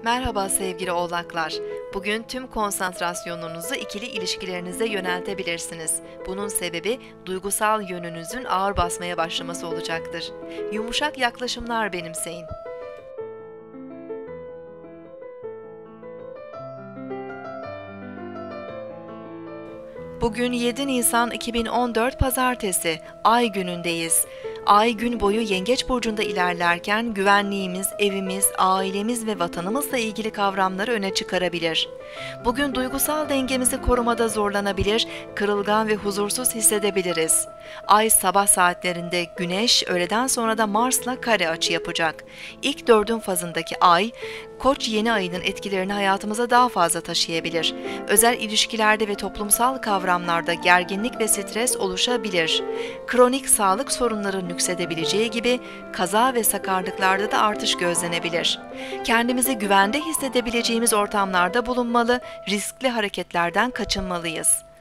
Merhaba sevgili oğlaklar. Bugün tüm konsantrasyonunuzu ikili ilişkilerinize yöneltebilirsiniz. Bunun sebebi duygusal yönünüzün ağır basmaya başlaması olacaktır. Yumuşak yaklaşımlar benimseyin. Bugün 7 Nisan 2014 Pazartesi, Ay günündeyiz. Ay gün boyu Yengeç burcunda ilerlerken güvenliğimiz, evimiz, ailemiz ve vatanımızla ilgili kavramları öne çıkarabilir. Bugün duygusal dengemizi korumada zorlanabilir, kırılgan ve huzursuz hissedebiliriz. Ay sabah saatlerinde Güneş, öğleden sonra da Mars'la kare açı yapacak. İlk dördün fazındaki Ay, Koç yeni ayının etkilerini hayatımıza daha fazla taşıyabilir. Özel ilişkilerde ve toplumsal kavramlarda gerginlik ve stres oluşabilir. Kronik sağlık sorunları nüksedebileceği gibi kaza ve sakarlıklarda da artış gözlenebilir. Kendimizi güvende hissedebileceğimiz ortamlarda bulunmalı, riskli hareketlerden kaçınmalıyız.